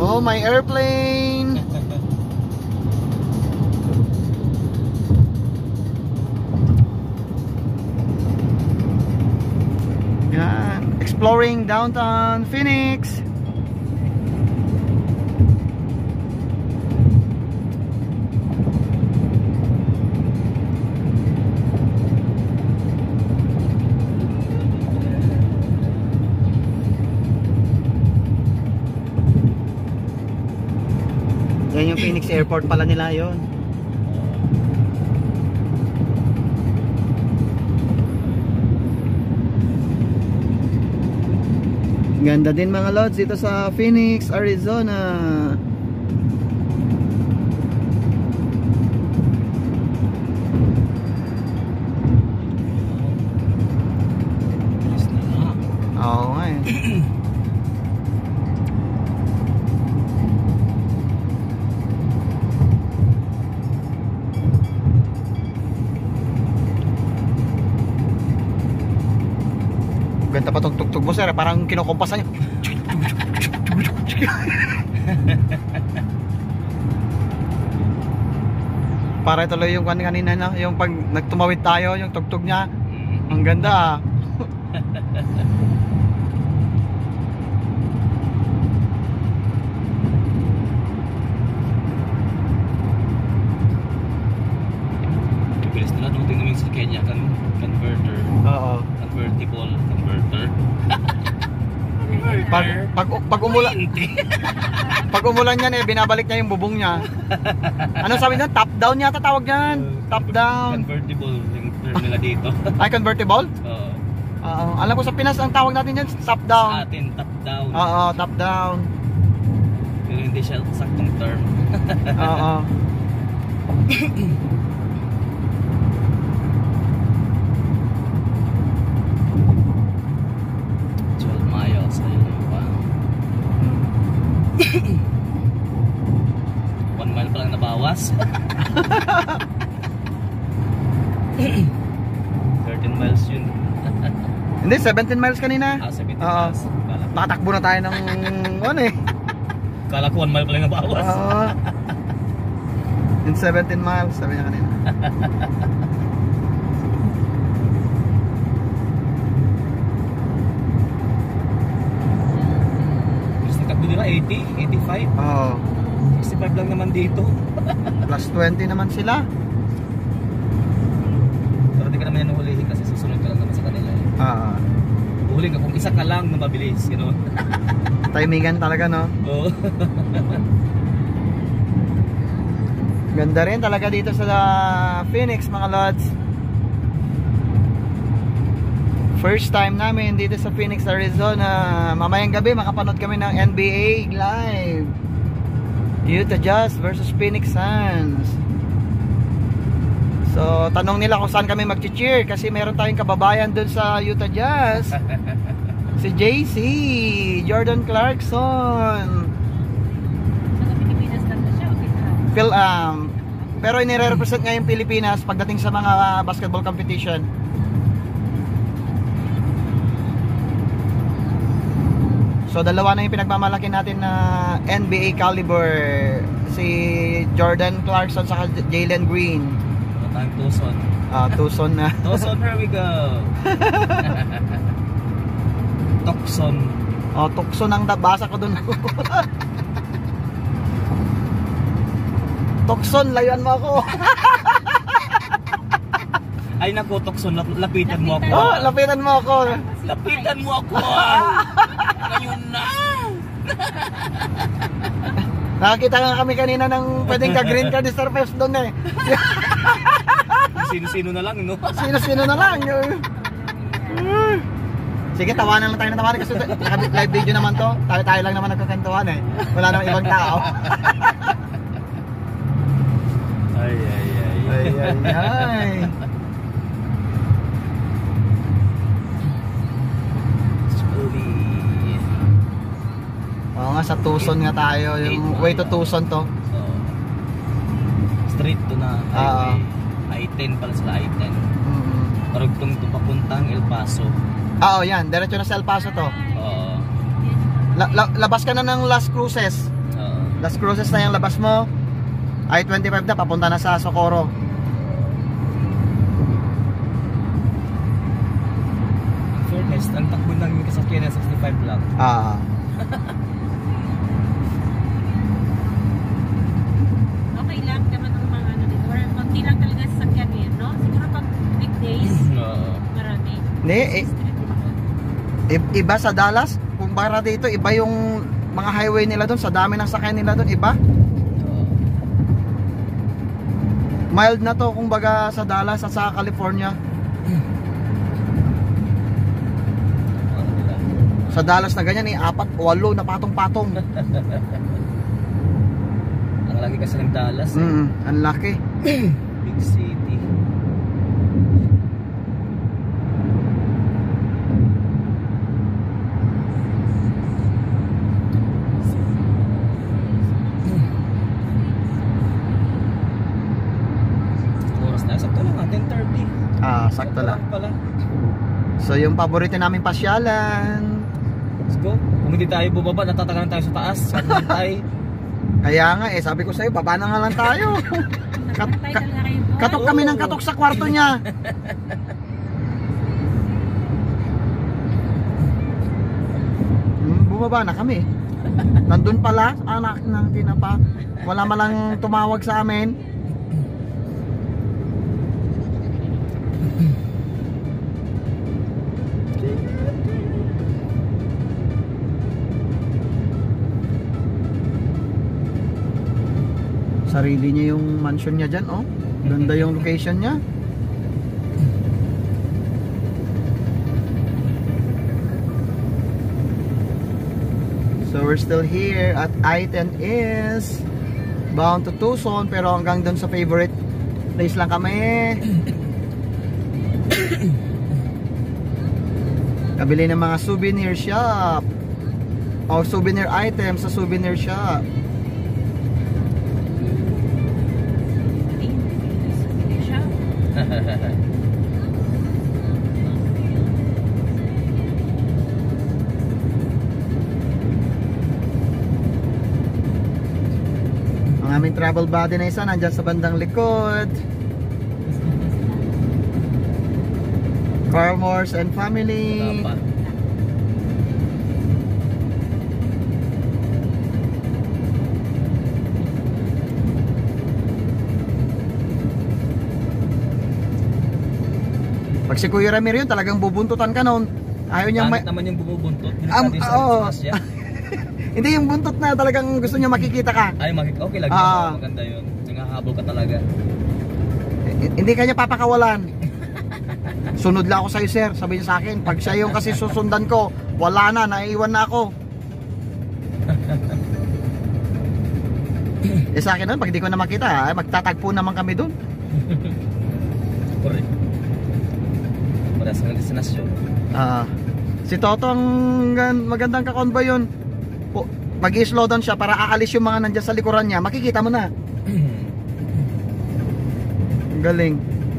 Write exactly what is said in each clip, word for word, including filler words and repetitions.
Oh, my airplane. Yan, exploring downtown Phoenix. Yan yung Phoenix Airport pala nila yon. Ganda din mga lods dito sa Phoenix, Arizona. Oo nga eh. Ganda pa tong tugtog mo sir, parang kinukumpasan niya. Para tuloy yung kanina na, yung pag nagtumawid tayo, yung tugtog niya. Ang ganda ah. Bilis na lang tingnan mo yung sa Kenya kan converter. Oo. Convertible converter. Pag pag pag umulan pag umulan yan eh, binabalik niya yung bubong niya. Ano sabi niya? Top down yata tawag niyan. Top down. Convertible yung term nila dito. Ay, convertible? Oo. Oo. Alam ko sa Pinas ang tawag natin diyan, top down. Sa atin top down. Oo, top down. Pero hindi siya saktong term. Oo. twelve miles ayun pa. one mile pa lang nabawas. thirteen miles yun. Hindi, seventeen miles kanina. Ah, seventeen Oo. miles. Kala, Nakatakbo na tayo ng ano eh. kala ko one mile pa lang nabawas. Oo. In seventeen miles, sabi niya kanina. Gusto takbo nila eighty, eighty-five. Oo. sixty-five lang naman dito. Plus twenty naman sila. Pero di ka naman yan nahulihin kasi susunod ka lang naman sa kanila eh. Ah, Uhuli ka kung isa ka lang na mabilis, you know. timingan talaga no. Oo. Ganda rin talaga dito sa Phoenix mga lods. First time namin dito sa Phoenix, Arizona. Mamayang gabi makapanood kami ng N B A live. Utah Jazz versus Phoenix Suns. So tanong nila kung saan kami mag-cheer kasi meron tayong kababayan dun sa Utah Jazz. Si J C, Jordan Clarkson. Phil, um, pero inire-represent nga yung Pilipinas pagdating sa mga basketball competition. So dalawa na yung pinagmamalaki natin na N B A caliber, si Jordan Clarkson saka Jalen Green. Matang Tucson. Ah, Tucson na. Tucson, here we go. Tucson. Oh, Tucson ang basa ko dun. Tucson, layuan mo ako. Ay naku, Tucson, lap lapitan mo ako. Oh, lapitan mo ako. Lapitan mo ako. Ngayon na. Nakakita nga kami kanina ng pwedeng ka-green card Star Fest doon eh. Sino-sino na lang, no? Sino-sino na lang. Sige, tawanan lang tayo ng tawanan kasi live video naman to. Tayo-tayo lang naman nagkakantuhan eh. Wala namang ibang tao. Ay, ay, ay. Ay, ay, ay. Oo nga, sa Tucson nga tayo. Yung way to Tucson to. So, straight to na highway. I ten pala sila, I ten. Mm-hmm. Parugtong to papuntang El Paso. Ah, oh, yan. Diretso na sa El Paso to. Oo. La la labas ka na ng Las Cruces. Oo. Las Cruces na yung labas mo. I twenty-five na, papunta na sa Socorro. Fairness, ang takbo ng kasakyan sixty-five lang. Ah. Okay lang naman ang mga ano dito. Or konti lang talaga sa sakyan eh, no? Siguro pag weekdays, Oo. marami. Hindi, eh, i- iba sa Dallas. Kung para dito, iba yung mga highway nila doon. Sa dami ng sakyan nila doon, iba. Oo. Mild na to kung baga sa Dallas at sa California. Ano nila? Sa Dallas na ganyan eh, apat, walo na patong-patong. Ang lagi kasi ng Dallas eh. Mm, ang laki. Big city. Oras na, sakto lang ah, ten thirty. Ah, sakto lang. Pala. So yung paborito namin pasyalan. Let's go. Kung hindi tayo bubaba, natatagalan tayo sa taas. Saan tayo? Kaya nga eh, sabi ko sa'yo, baba na nga lang tayo. Kat- Nakatay ka- talaga kayo doon. katok kami ng katok sa kwarto niya. Hmm, bumaba na kami. Nandun pala, anak ng tinapa. Wala malang tumawag sa amin. Sarili niya yung mansion niya dyan, oh. Ganda yung location niya. So we're still here at I ten East, bound to Tucson, pero hanggang doon sa favorite place lang kami. Kabili ng mga souvenir shop o souvenir items sa souvenir shop. Ang aming travel buddy na isa nandyan sa bandang likod. Carmores and family. Wala pa. Pag si Kuya Ramiro yun, talagang bubuntutan ka noon. Ayaw niya Pangit ma- naman yung bumubuntot. Am- Delikado yung oo. sa niya. Hindi yung buntot na talagang gusto niya makikita ka. Ay, makik okay lang Ah. yun. Maganda yun. Nangahabol ka talaga. Eh, Hindi kanya papakawalan. Sunod lang ako sa'yo, sir. Sabi niya sa akin. Pag siya yung kasi susundan ko, wala na, naiiwan na ako. Eh sa akin nun, pag di ko na makita, eh, magtatagpo naman kami dun. Correct. Para sa destinasyon. Ah, si Toto ang gan- magandang kakonvoy yun. Po- Mag-i-slow down siya para aalis yung mga nandyan sa likuran niya. Makikita mo na. Ang galing.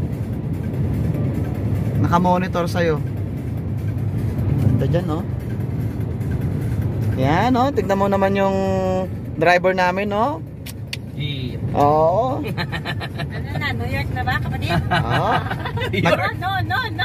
Naka-monitor sa'yo. Ganda dyan, no? Yan, no? Tignan mo naman yung driver namin, no? Yeah. Oo. Ano na, New York na ba, kapatid? Oo. No, no, no, no.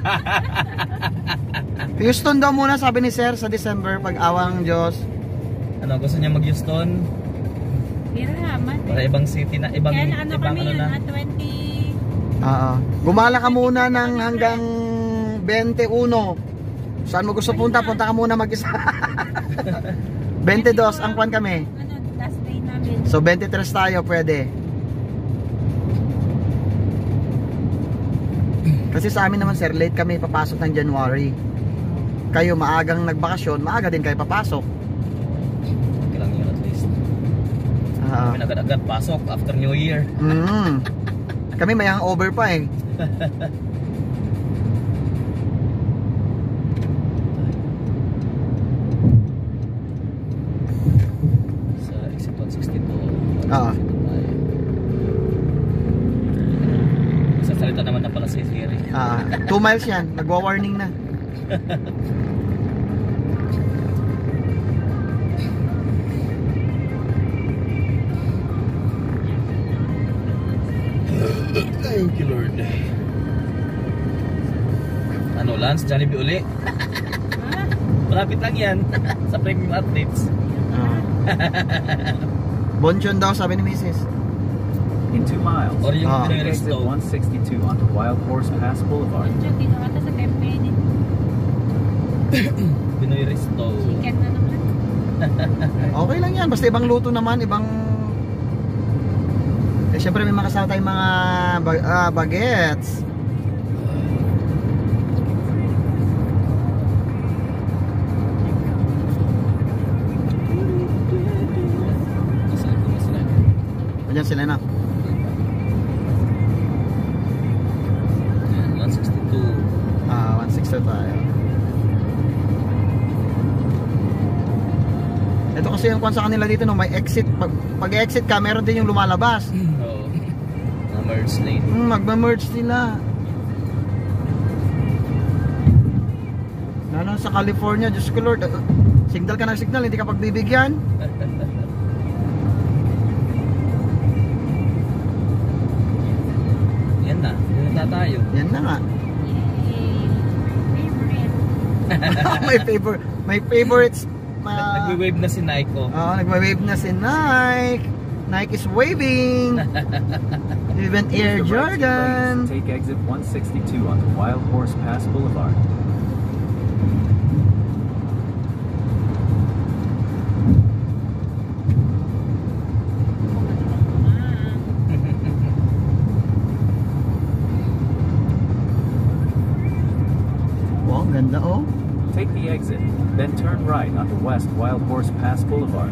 Houston daw muna, sabi ni Sir, sa December, pag awang Diyos. Ano, gusto niya mag-Houston? Hiraman. Para ibang city na, ibang, Kaya na ano ibang kami ano yun, na. na twenty... Oo. Gumala ka muna ng hanggang twenty-one. Saan mo gusto punta? Punta ka muna mag-isa. twenty-two ang kwan kami. Ano, last day namin. So twenty-three tayo, pwede. Kasi sa amin naman, sir, late kami papasok ng January. Kayo maagang nagbakasyon, maaga din kayo papasok. Okay lang yun at least. Ah. Kami agad-agad pasok after New Year. Mm. Kami may hangover pa eh. Sa exit one sixty-two. Ah. Sa salita naman na pala si Siri. Ah, two miles yan, nagwa-warning na. Thank you, Lord. Ano, Lance? Jollibee uli? Ha? Malapit lang yan. Sa premium athletes. Ah. Bonchon daw, sabi ni Missus In two miles, Or yung Ah. take Pinoy exit Resto. one sixty-two onto Wild Horse Pass Boulevard. Diyan, dito ata sa Tempe din. Pinoy Resto. Chicken na naman. Okay lang yan, basta ibang luto naman, ibang... Eh, syempre may makasama tayong mga bag ah, bagets. Nasaan ko na sila? Ayan sila na. Ayan, one sixty-two. Ah, one sixty tayo. Ito kasi yung kwan sa kanila dito, no, may exit. Pag, pag exit ka, meron din yung lumalabas. Oo. Mga merge lane. Hmm, magma-merge sila. Lalo sa California, Diyos ko Lord, uh, signal ka ng signal, hindi ka pagbibigyan. Yan na. Yan na tayo. Yan na nga. Yay! Favorite. my favorite, my favorites. Ma Nagwe-wave na si Naiko. Oo, nagwa-wave na si Nike. Nike is waving. Even Air Use the right two Jordan. lanes, take exit one sixty-two onto Wild Horse Pass Boulevard. Wow, ang ganda oh. Take the exit, then turn right onto West Wild Horse Pass Boulevard.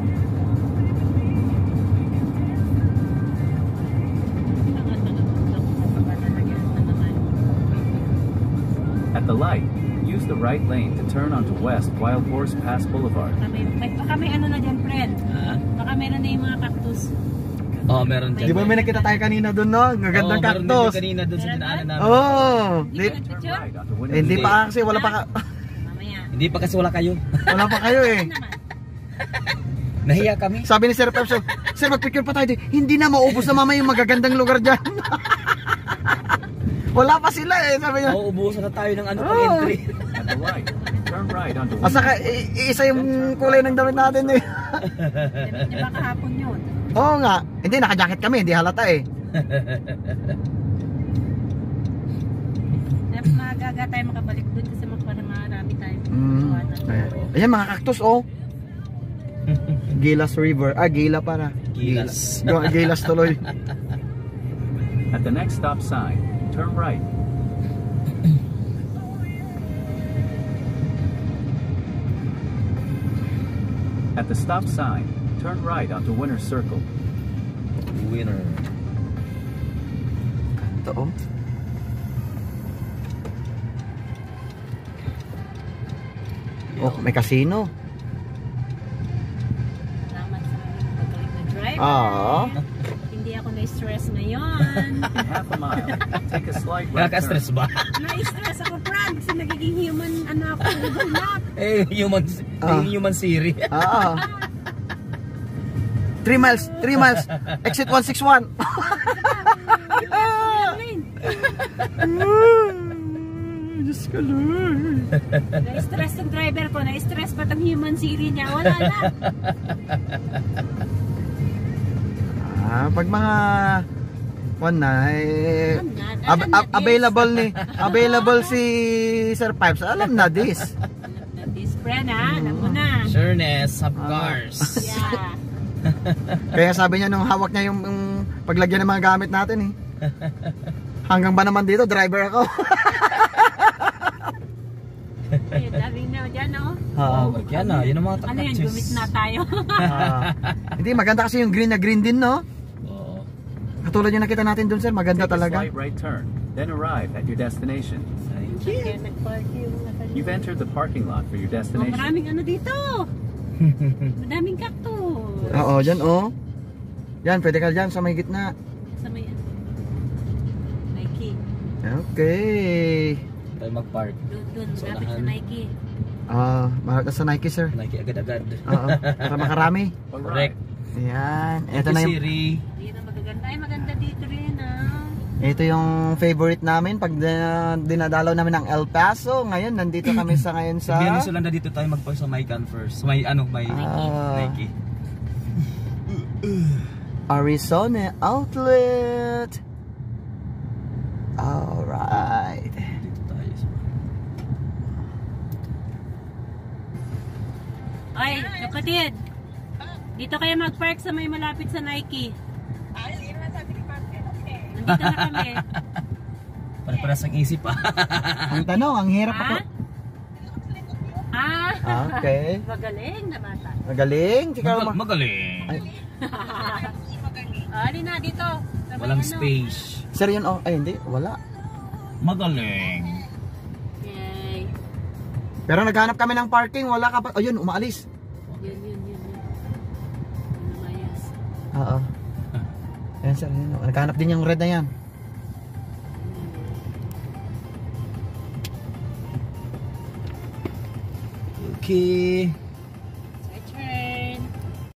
At the light, use the right lane to turn onto West Wild Horse Pass Boulevard. Baka may, may, baka may ano na dyan, friend. Ha? Baka meron na yung mga cactus. Oo, oh, meron dyan. Di ba may nakita tayo kanina doon, no? Ang gagandang Oo, meron din cactus. yung kanina doon sa dinaanan namin. Oh, Hindi di, ka nagpicture? Right onto eh, Winter hindi Street. pa kasi wala pa ka- Mamaya. Hindi pa kasi wala kayo. wala pa kayo eh. Ano naman? Nahiya kami. Sabi ni Sir Pepsi, Sir, magpicture pa tayo. Di. Hindi na maubos na mamaya yung magagandang lugar dyan. Wala pa sila eh, sabi niya. Mauubusan na tayo ng ano pang Oh. entry. At the light, turn right onto Asa Winter ka, i- isa yung kulay ng damit natin eh. Di ba kahapon yun? Oo nga. Hindi, naka-jacket kami, hindi halata eh. Dapat magaga tayo makabalik dun kasi marami tayo. Mm. Ayan. Ayan, mga cactus oh. Gilas River. Ah, Gila para. Gilas. Gilas, Gilas tuloy. At the next stop sign, turn right. At the stop sign, turn right onto Winter Circle. Winner. Ito oh. Oh, may casino. Salamat sa aming magaling na driver. Ah. Hindi ako na-stress ngayon. In half a mile, take a slight right Nakaka-stress turn. ba? Na-stress ako, Brad, kasi nagiging human, ano ako, Google Map. Eh, human, Ah. yung human Siri. Ah. three miles, three miles. Exit one sixty-one. Diyos ko Lord. Na-stress yung driver ko, na-stress pa tang human Siri niya, wala na. Ah, pag mga one na eh, Alam na, ab- alam na ab- this. available ni available si Sir Pipes. Alam na this. Alam na this, friend, ha? Alam mo na. Sureness, sub cars. Yeah. Kaya sabi niya nung hawak niya yung, yung paglagyan ng mga gamit natin eh. Hanggang ba naman dito, driver ako. Ayun, daming na dyan, no? Oo. Oh, yan na, yun ang mga Ano yan, takachis. gumit na tayo. Ah, hindi, maganda kasi yung green na green din, no? Oo. Katulad yung nakita natin dun, sir. Maganda Take a talaga. slight right turn, then arrive at your destination. Kaya nag-park yung You've entered the parking lot for your Oh, destination. maraming ano dito. Madaming cactus. Oo, dyan, oh. Yan, pwede ka dyan sa may gitna. Sa may ano. Nike. Okay. Tayo mag-park. Doon, doon. Sa Lapit sa unahan. Nike. Ah, uh, sa Nike, sir. Nike agad-agad. Oo, para makarami. Correct. Ayan. Ito Ito na yung... Siri. Hindi na magaganda. Ay, maganda dito rin, ah. Ito yung favorite namin pag uh, dinadalaw namin ng El Paso. Ngayon, nandito kami sa ngayon sa... Sabihan mo sila na dito tayo magpa sa may can first. May ano, may Ah. Nike. Arizona Outlet. Alright. Dito tayo. sa- Ay, kapatid. Dito kayo mag-park sa may malapit sa Nike. Nandito na kami. Pare-paras ang isip pa. Ang tanong, ang hirap Ha? ako. Ah, Okay. magaling na bata. Magaling. Ikaw Magal- ma- magaling. Ay, Ali na dito. Sa may Walang ano. space. sir yun, oh. Ay, hindi. Wala. Magaling. Yay. Pero naghanap kami ng parking. Wala ka pa. Oh, yun. Umaalis. Yun, yun, yun, yun. Lumayas. Oo. Yan, sir. Yun. Naghanap din yung red na yan. Okay.